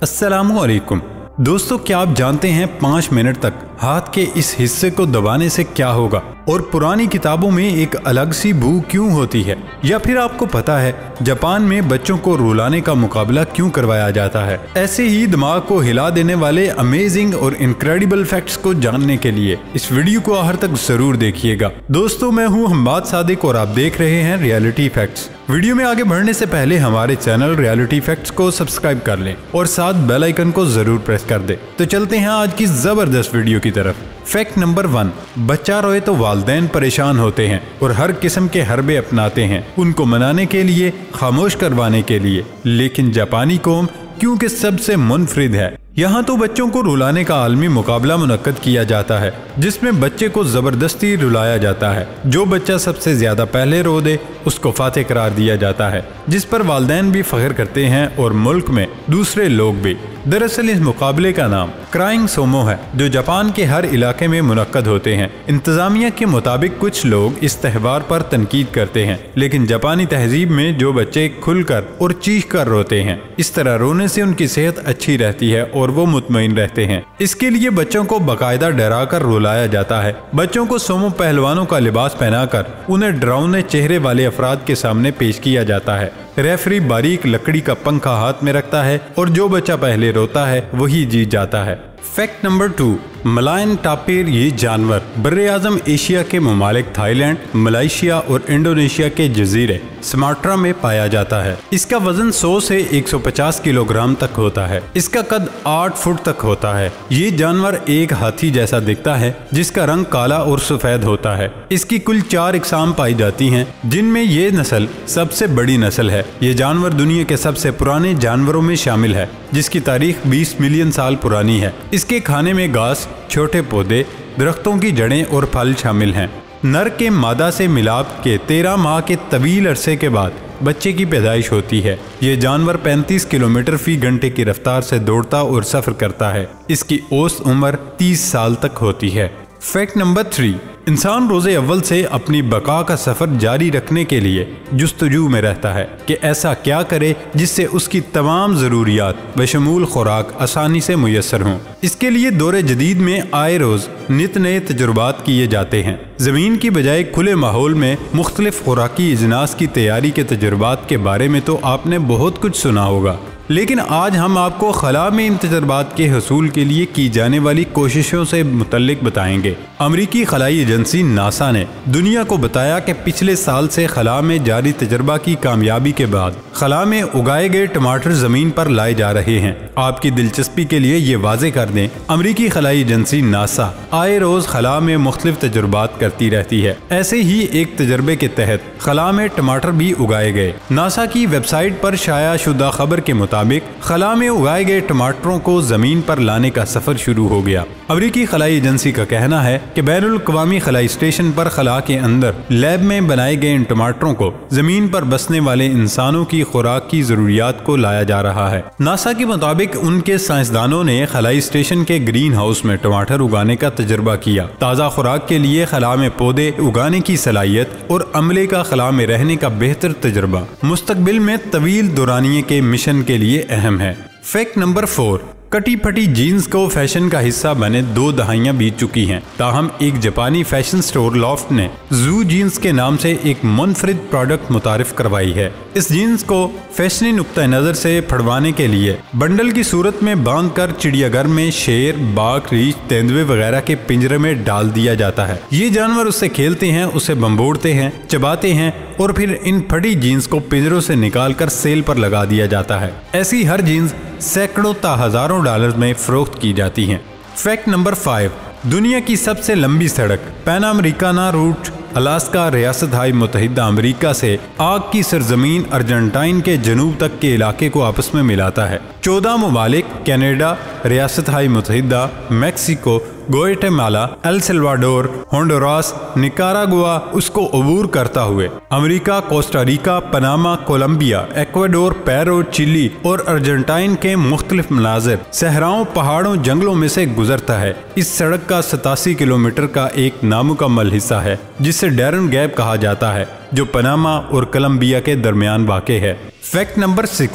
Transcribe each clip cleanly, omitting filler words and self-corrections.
अस्सलामुअलैकुम दोस्तों, क्या आप जानते हैं 5 मिनट तक हाथ के इस हिस्से को दबाने से क्या होगा और पुरानी किताबों में एक अलग सी बू क्यों होती है? या फिर आपको पता है जापान में बच्चों को रुलाने का मुकाबला क्यों करवाया जाता है? ऐसे ही दिमाग को हिला देने वाले अमेजिंग और इनक्रेडिबल फैक्ट्स को जानने के लिए इस वीडियो को आखिर तक जरूर देखिएगा। दोस्तों, मैं हूँ हम्माद सादिक और आप देख रहे हैं रियलिटी फैक्ट्स। वीडियो में आगे बढ़ने से पहले हमारे चैनल रियलिटी फैक्ट्स को सब्सक्राइब कर लें और साथ बेल आइकन को जरूर प्रेस कर दें। तो चलते हैं आज की जबरदस्त वीडियो की तरफ। फैक्ट नंबर 1, बच्चा रोए तो वालिदैन परेशान होते हैं और हर किस्म के हरबे अपनाते हैं उनको मनाने के लिए, खामोश करवाने के लिए। लेकिन जापानी कौम क्योंकि सबसे मुनफरिद है। यहाँ तो बच्चों को रुलाने का आलमी मुकाबला मुनक्कद किया जाता है जिसमें बच्चे को जबरदस्ती रुलाया जाता है। जो बच्चा सबसे ज्यादा पहले रो दे उसको फातेह करार दिया जाता है, जिस पर वालिदैन भी फख्र करते हैं और मुल्क में दूसरे लोग भी। दरअसल इस मुकाबले का नाम क्राइंग सोमो है, जो जापान के हर इलाके में मुनक्कद होते हैं। इंतजामिया के मुताबिक कुछ लोग इस त्यौहार पर तनकीद करते हैं, लेकिन जापानी तहजीब में जो बच्चे खुलकर और चीख कर रोते हैं, इस तरह रोने से उनकी सेहत अच्छी रहती है और वो मुतमईन रहते हैं। इसके लिए बच्चों को बाकायदा डरा कर रुलाया जाता है। बच्चों को सोमो पहलवानों का लिबास पहनाकर उन्हें डरावने चेहरे वाले अफराद के सामने पेश किया जाता है। रेफरी बारीक लकड़ी का पंखा हाथ में रखता है और जो बच्चा पहले रोता है वही जीत जाता है। फैक्ट नंबर 2, मलायन टापिर ये जानवर बर्रे आज़म एशिया के ममालिक थाईलैंड, मलेशिया और इंडोनेशिया के जजीरे सुमात्रा में पाया जाता है। इसका वजन 100 से 150 किलोग्राम तक होता है। इसका कद 8 फुट तक होता है। ये जानवर एक हाथी जैसा दिखता है जिसका रंग काला और सफेद होता है। इसकी कुल 4 इकसाम पाई जाती हैं, जिनमें ये नस्ल सबसे बड़ी नस्ल है। ये जानवर दुनिया के सबसे पुराने जानवरों में शामिल है, जिसकी तारीख 20 मिलियन साल पुरानी है। इसके खाने में घास, छोटे पौधे, दरख्तों की जड़ें और फल शामिल हैं। नर के मादा से मिलाप के 13 माह के तवील अरसे के बाद बच्चे की पैदाइश होती है। ये जानवर 35 किलोमीटर फी घंटे की रफ्तार से दौड़ता और सफर करता है। इसकी औसत उम्र 30 साल तक होती है। फैक्ट नंबर 3, इंसान रोज़े अव्वल से अपनी बका का सफ़र जारी रखने के लिए जुस्तजू में रहता है कि ऐसा क्या करे जिससे उसकी तमाम ज़रूरियात बशमूल खुराक आसानी से मुयस्सर हों। इसके लिए दौरे जदीद में आए रोज़ नित नए तजुर्बात किए जाते हैं। ज़मीन की बजाय खुले माहौल में मुख्तलिफ खुराकी इजनास की तैयारी के तजुर्बात के बारे में तो आपने बहुत कुछ सुना होगा, लेकिन आज हम आपको खला में इन तजुर्बात के हसूल के लिए की जाने वाली कोशिशों से मुतल्लिक बताएंगे। अमरीकी खलाई एजेंसी नासा ने दुनिया को बताया कि पिछले साल से खला में जारी तजर्बा की कामयाबी के बाद खला में उगाए गए टमाटर जमीन पर लाए जा रहे हैं। आपकी दिलचस्पी के लिए ये वाजे कर दें, अमरीकी खलाई एजेंसी नासा आए रोज खला में मुख्तलिफ तजुर्बात करती रहती है। ऐसे ही एक तजर्बे के तहत खला में टमाटर भी उगाए गए। नासा की वेबसाइट पर शाया शुदा खबर के मुताबिक खला में उगाए गए टमाटरों को जमीन पर लाने का सफर शुरू हो गया। अमरीकी खलाई एजेंसी का कहना है कि बैनुल अक़वामी खलाई स्टेशन पर खला के अंदर लैब में बनाए गए इन टमाटरों को जमीन पर बसने वाले इंसानों की खुराक की जरूरियात को लाया जा रहा है। नासा के मुताबिक उनके साइंसदानों ने खलाई स्टेशन के ग्रीन हाउस में टमाटर उगाने का तजर्बा किया। ताज़ा खुराक के लिए खला में पौधे उगाने की सलाहियत और अमले का खला में रहने का बेहतर तजर्बा मुस्तकबिल में तवील दौरानिये के मिशन के लिए अहम है। फैक्ट नंबर 4, कटी फटी जीन्स को फैशन का हिस्सा बने 2 दहाइयां बीत चुकी हैं। ताहम एक जापानी फैशन स्टोर लॉफ्ट ने जू जीन्स के नाम से एक मुनफरिद प्रोडक्ट मुतारिफ करवाई है। इस जीन्स को फैशनी नुक्ता नज़र से फड़वाने के लिए बंडल की सूरत में बांधकर चिड़ियाघर में शेर, बाघ, रीछ, तेंदुए वगैरह के पिंजरे में डाल दिया जाता है। ये जानवर उससे खेलते हैं, उसे बम्बोड़ते हैं, चबाते हैं और फिर इन फटी जीन्स को पिंजरों से निकालकर सेल पर लगा दिया जाता है। ऐसी हर जीन्स सैकड़ों ता हजारों डॉलर में फरोख्त की जाती हैं। फैक्ट नंबर 5, दुनिया की सबसे लंबी सड़क पैन अमेरिकाना रूट अलास्का रियासत हाई मुत्तहिदा अमेरिका से आग की सरजमीन अर्जेंटाइन के जनूब तक के इलाके को आपस में मिलाता है। 14 ममालिक कनाडा, रियासत हाई मुत्तहिदा, Mexico, Guatemala, El Salvador, Honduras, Nicaragua उसको अबूर करता हुए America, Costa Rica, Panama, Colombia, Ecuador, Peru, Chile और अर्जेंटाइन के मुख्तलिफ मनाज़िर, सहराओं, पहाड़ों, जंगलों में से गुजरता है। इस सड़क का 87 किलोमीटर का एक नामुकम्मल हिस्सा है जिसे डैरन गैप कहा जाता है, जो पनामा और कोलंबिया के दरमियान वाक़े है। फैक्ट नंबर 6,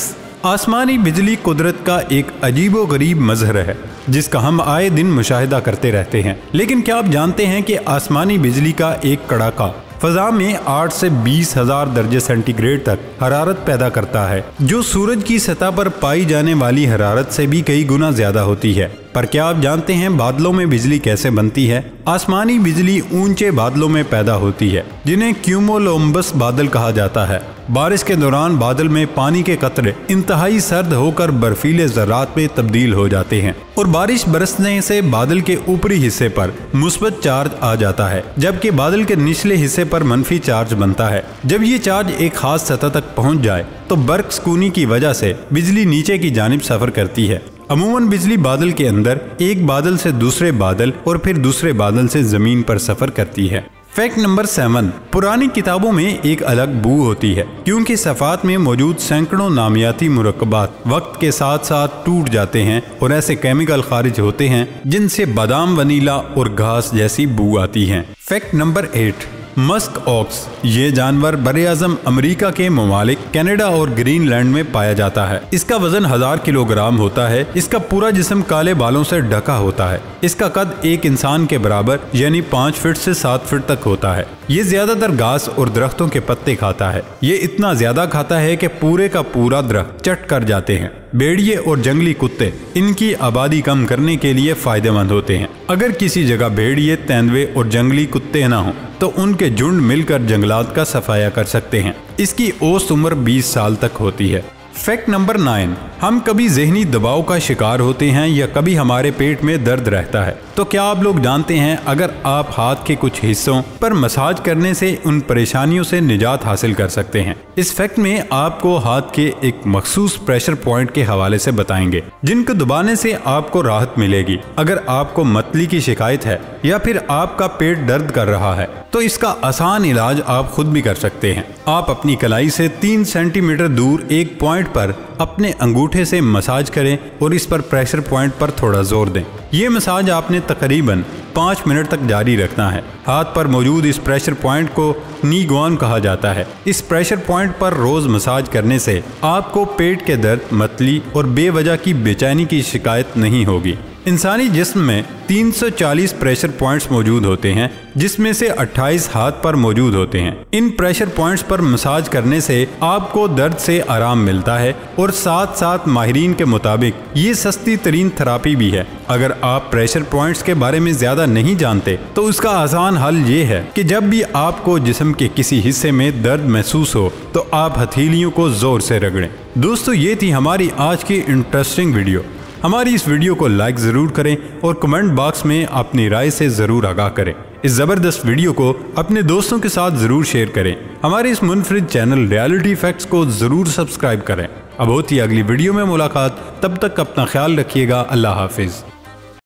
आसमानी बिजली कुदरत का एक अजीबोगरीब मजहर है जिसका हम आए दिन मुशाहिदा करते रहते हैं। लेकिन क्या आप जानते हैं कि आसमानी बिजली का एक कड़ाका फजा में 8 से 20,000 दर्जे सेंटीग्रेड तक हरारत पैदा करता है, जो सूरज की सतह पर पाई जाने वाली हरारत से भी कई गुना ज्यादा होती है। पर क्या आप जानते हैं बादलों में बिजली कैसे बनती है? आसमानी बिजली ऊंचे बादलों में पैदा होती है जिन्हें क्यूमुलोनिम्बस बादल कहा जाता है। बारिश के दौरान बादल में पानी के कतरे इंतहाई सर्द होकर बर्फीले ज़र्रात में तब्दील हो जाते हैं और बारिश बरसने से बादल के ऊपरी हिस्से पर मुस्बत चार्ज आ जाता है, जबकि बादल के निचले हिस्से पर मनफी चार्ज बनता है। जब ये चार्ज एक खास सतह तक पहुंच जाए तो बर्क स्कूनी की वजह से बिजली नीचे की जानिब सफर करती है। अमूमन बिजली बादल के अंदर एक बादल से दूसरे बादल और फिर दूसरे बादल से जमीन पर सफर करती है। फैक्ट नंबर 7, पुरानी किताबों में एक अलग बू होती है क्योंकि सफ़ात में मौजूद सैकड़ों नामियाती मुरक्कबात वक्त के साथ साथ टूट जाते हैं और ऐसे केमिकल खारिज होते हैं जिनसे बादाम, वनीला और घास जैसी बू आती है। फैक्ट नंबर 8, मस्क ऑक्स ये जानवर बरे-आज़म अमेरिका के ममालिक कनाडा और ग्रीनलैंड में पाया जाता है। इसका वजन 1000 किलोग्राम होता है। इसका पूरा जिस्म काले बालों से ढका होता है। इसका कद एक इंसान के बराबर यानी 5 फीट से 7 फीट तक होता है। ये ज्यादातर घास और दरख्तों के पत्ते खाता है। ये इतना ज्यादा खाता है कि पूरे का पूरा दरख्त चट कर जाते हैं। भेड़िए और जंगली कुत्ते इनकी आबादी कम करने के लिए फायदेमंद होते हैं। अगर किसी जगह भेड़िए, तेंदुए और जंगली कुत्ते ना हो तो उनके झुंड मिलकर जंगलात का सफाया कर सकते हैं। इसकी औसत उम्र 20 साल तक होती है। फैक्ट नंबर 9, हम कभी जहनी दबाव का शिकार होते हैं या कभी हमारे पेट में दर्द रहता है। तो क्या आप लोग जानते हैं अगर आप हाथ के कुछ हिस्सों पर मसाज करने से उन परेशानियों से निजात हासिल कर सकते हैं। इस फैक्ट में आपको हाथ के एक मखसूस प्रेशर पॉइंट के हवाले से बताएंगे जिनको दबाने से आपको राहत मिलेगी। अगर आपको मतली की शिकायत है या फिर आपका पेट दर्द कर रहा है तो इसका आसान इलाज आप खुद भी कर सकते हैं। आप अपनी कलाई से 3 सेंटीमीटर दूर एक पॉइंट पर अपने अंगूठे से मसाज करें और इस पर प्रेशर पॉइंट पर थोड़ा जोर दें। ये मसाज आपने तकरीबन 5 मिनट तक जारी रखना है। हाथ पर मौजूद इस प्रेशर पॉइंट को नी गुआन कहा जाता है। इस प्रेशर पॉइंट पर रोज मसाज करने से आपको पेट के दर्द, मतली और बेवजह की बेचैनी की शिकायत नहीं होगी। इंसानी जिस्म में 340 प्रेशर पॉइंट्स मौजूद होते हैं जिसमें से 28 हाथ पर मौजूद होते हैं। इन प्रेशर पॉइंट्स पर मसाज करने से आपको दर्द से आराम मिलता है और साथ साथ माहिरीन के मुताबिक ये सस्ती तरीन थेरेपी भी है। अगर आप प्रेशर पॉइंट्स के बारे में ज्यादा नहीं जानते तो उसका आसान हल ये है कि जब भी आपको जिस्म के किसी हिस्से में दर्द महसूस हो तो आप हथेलियों को जोर से रगड़ें। दोस्तों, ये थी हमारी आज की इंटरेस्टिंग वीडियो। हमारी इस वीडियो को लाइक ज़रूर करें और कमेंट बॉक्स में अपनी राय से ज़रूर आगाह करें। इस ज़बरदस्त वीडियो को अपने दोस्तों के साथ ज़रूर शेयर करें। हमारे इस मुनफरिद चैनल रियलिटी फैक्ट्स को ज़रूर सब्सक्राइब करें। अब होती है अगली वीडियो में मुलाकात। तब तक अपना ख्याल रखिएगा। अल्लाह हाफिज़।